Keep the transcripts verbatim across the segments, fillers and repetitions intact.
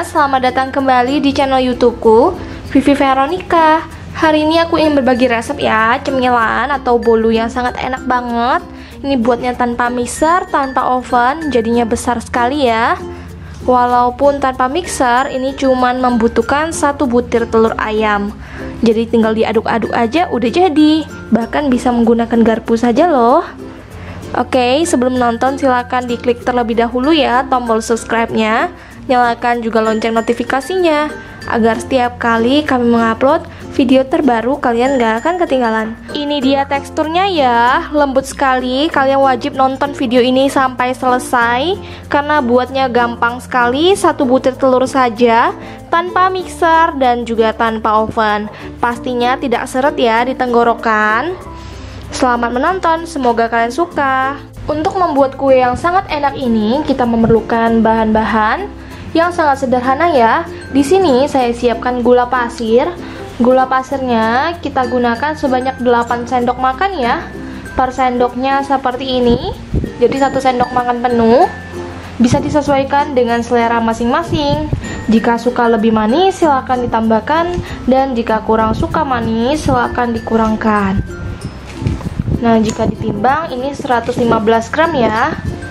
semuanya, selamat datang kembali di channel YouTubeku, Vivi Veronica. Hari ini aku ingin berbagi resep ya, cemilan atau bolu yang sangat enak banget. Ini buatnya tanpa mixer, tanpa oven, jadinya besar sekali ya. Walaupun tanpa mixer, ini cuman membutuhkan satu butir telur ayam. Jadi tinggal diaduk-aduk aja udah jadi. Bahkan bisa menggunakan garpu saja loh. Oke, sebelum nonton silahkan diklik terlebih dahulu ya tombol subscribe-nya. Nyalakan juga lonceng notifikasinya agar setiap kali kami mengupload video terbaru kalian gak akan ketinggalan. Ini dia teksturnya ya, lembut sekali. Kalian wajib nonton video ini sampai selesai karena buatnya gampang sekali. Satu butir telur saja, tanpa mixer dan juga tanpa oven. Pastinya tidak seret ya di tenggorokan. Selamat menonton, semoga kalian suka. Untuk membuat kue yang sangat enak ini, kita memerlukan bahan-bahan yang sangat sederhana ya. Di sini saya siapkan gula pasir. Gula pasirnya kita gunakan sebanyak delapan sendok makan ya. Per sendoknya seperti ini. Jadi satu sendok makan penuh. Bisa disesuaikan dengan selera masing-masing. Jika suka lebih manis silahkan ditambahkan, dan jika kurang suka manis silahkan dikurangkan. Nah, jika ditimbang ini seratus lima belas gram ya.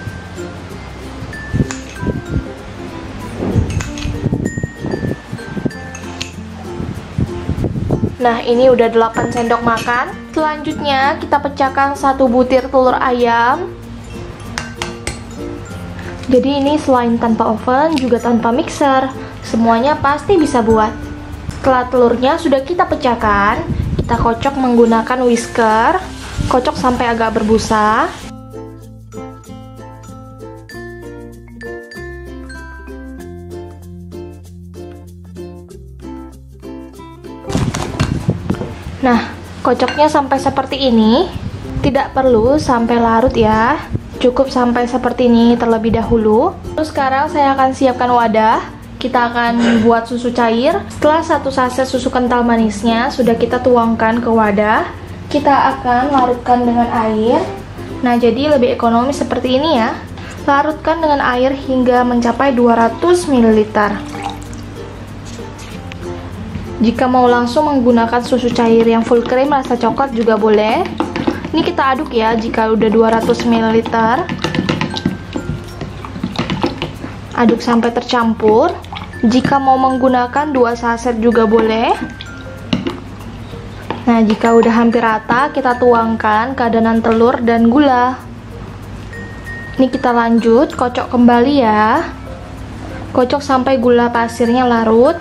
Nah, ini udah delapan sendok makan. Selanjutnya kita pecahkan satu butir telur ayam. Jadi ini selain tanpa oven juga tanpa mixer, semuanya pasti bisa buat. Setelah telurnya sudah kita pecahkan, kita kocok menggunakan whisker. Kocok sampai agak berbusa. Nah, kocoknya sampai seperti ini. Tidak perlu sampai larut ya. Cukup sampai seperti ini terlebih dahulu. Terus sekarang saya akan siapkan wadah. Kita akan buat susu cair. Setelah satu saset susu kental manisnya sudah kita tuangkan ke wadah, kita akan larutkan dengan air. Nah, jadi lebih ekonomis seperti ini ya. Larutkan dengan air hingga mencapai dua ratus mililiter. Jika mau langsung menggunakan susu cair yang full cream rasa coklat juga boleh. Ini kita aduk ya jika udah dua ratus mililiter. Aduk sampai tercampur. Jika mau menggunakan dua saset juga boleh. Nah, jika udah hampir rata, kita tuangkan ke adonan telur dan gula. Ini kita lanjut, kocok kembali ya. Kocok sampai gula pasirnya larut.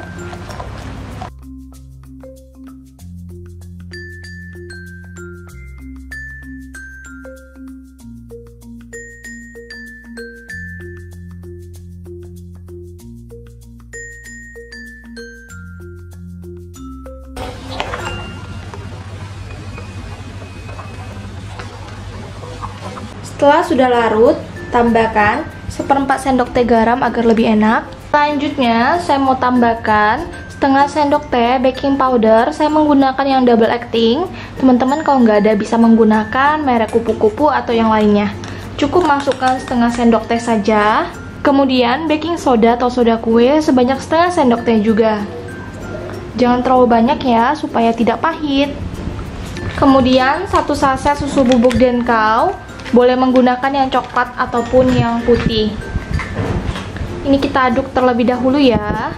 Setelah sudah larut, tambahkan seperempat sendok teh garam agar lebih enak. Selanjutnya, saya mau tambahkan setengah sendok teh baking powder. Saya menggunakan yang double acting. Teman-teman kalau nggak ada bisa menggunakan merek kupu-kupu atau yang lainnya. Cukup masukkan setengah sendok teh saja. Kemudian baking soda atau soda kue sebanyak setengah sendok teh juga. Jangan terlalu banyak ya, supaya tidak pahit. Kemudian satu saset susu bubuk denkau. Boleh menggunakan yang coklat ataupun yang putih. Ini kita aduk terlebih dahulu ya.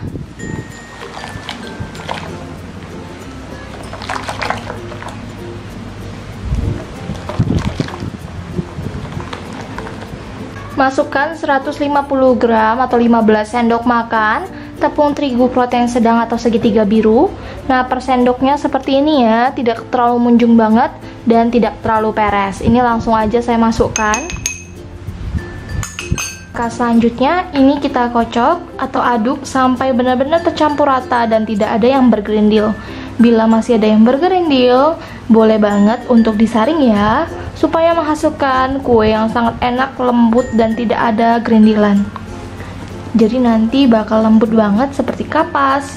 Masukkan seratus lima puluh gram atau lima belas sendok makan tepung terigu protein sedang atau segitiga biru. Nah, per sendoknya seperti ini ya, tidak terlalu munjung banget dan tidak terlalu peres. Ini langsung aja saya masukkan. Nah, selanjutnya ini kita kocok atau aduk sampai benar-benar tercampur rata dan tidak ada yang bergerindil. Bila masih ada yang bergerindil, boleh banget untuk disaring ya, supaya menghasilkan kue yang sangat enak, lembut dan tidak ada gerindilan. Jadi nanti bakal lembut banget seperti kapas.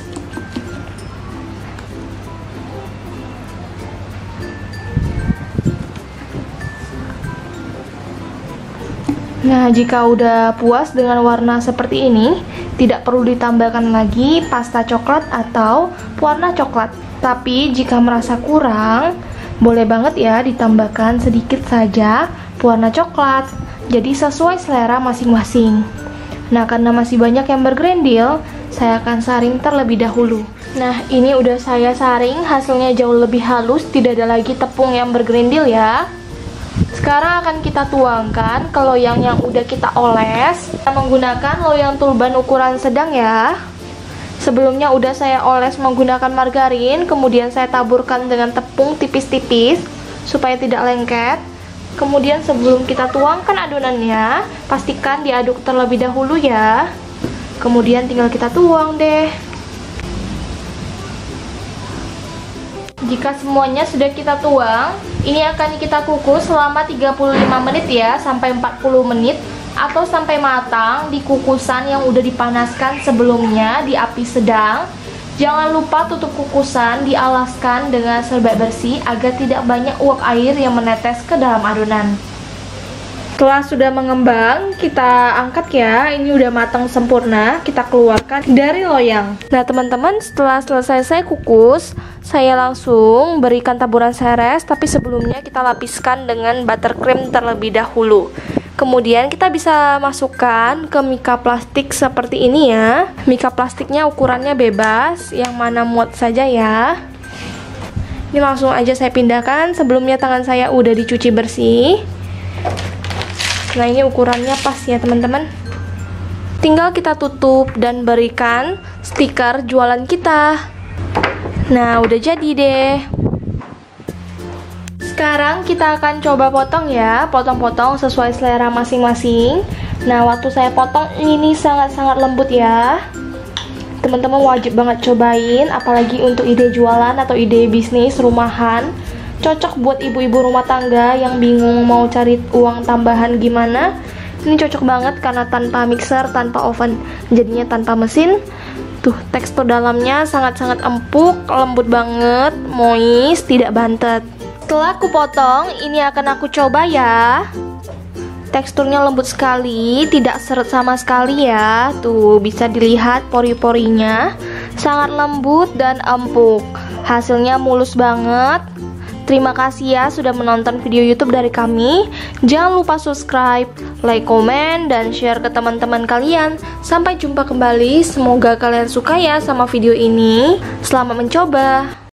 Nah, jika udah puas dengan warna seperti ini, tidak perlu ditambahkan lagi pasta coklat atau pewarna coklat. Tapi jika merasa kurang, boleh banget ya ditambahkan sedikit saja pewarna coklat. Jadi sesuai selera masing-masing. Nah, karena masih banyak yang bergerendil, saya akan saring terlebih dahulu. Nah, ini udah saya saring, hasilnya jauh lebih halus, tidak ada lagi tepung yang bergerendil ya. Sekarang akan kita tuangkan ke loyang yang udah kita oles. Kita menggunakan loyang tulban ukuran sedang ya. Sebelumnya udah saya oles menggunakan margarin, kemudian saya taburkan dengan tepung tipis-tipis supaya tidak lengket. Kemudian sebelum kita tuangkan adonannya, pastikan diaduk terlebih dahulu ya. Kemudian tinggal kita tuang deh. Jika semuanya sudah kita tuang, ini akan kita kukus selama tiga puluh lima menit ya, sampai empat puluh menit, atau sampai matang di kukusan yang udah dipanaskan sebelumnya di api sedang. Jangan lupa tutup kukusan, dialaskan dengan serbet bersih agar tidak banyak uap air yang menetes ke dalam adonan. Setelah sudah mengembang, kita angkat ya. Ini udah matang sempurna, kita keluarkan dari loyang. Nah teman-teman, setelah selesai saya kukus, saya langsung berikan taburan seres. Tapi sebelumnya kita lapiskan dengan buttercream terlebih dahulu. Kemudian kita bisa masukkan ke mika plastik seperti ini ya. Mika plastiknya ukurannya bebas, yang mana muat saja ya. Ini langsung aja saya pindahkan. Sebelumnya tangan saya udah dicuci bersih. Nah, ini ukurannya pas ya teman-teman. Tinggal kita tutup dan berikan stiker jualan kita. Nah, udah jadi deh. Sekarang kita akan coba potong ya. Potong-potong sesuai selera masing-masing. Nah, waktu saya potong ini sangat-sangat lembut ya. Teman-teman wajib banget cobain, apalagi untuk ide jualan atau ide bisnis rumahan. Cocok buat ibu-ibu rumah tangga yang bingung mau cari uang tambahan gimana. Ini cocok banget karena tanpa mixer, tanpa oven, jadinya tanpa mesin. Tuh, tekstur dalamnya sangat-sangat empuk, lembut banget, moist, tidak bantet. Setelah aku potong, ini akan aku coba ya. Teksturnya lembut sekali, tidak seret sama sekali ya. Tuh, bisa dilihat pori-porinya, sangat lembut dan empuk. Hasilnya mulus banget. Terima kasih ya sudah menonton video YouTube dari kami. Jangan lupa subscribe, like, komen, dan share ke teman-teman kalian. Sampai jumpa kembali. Semoga kalian suka ya sama video ini. Selamat mencoba.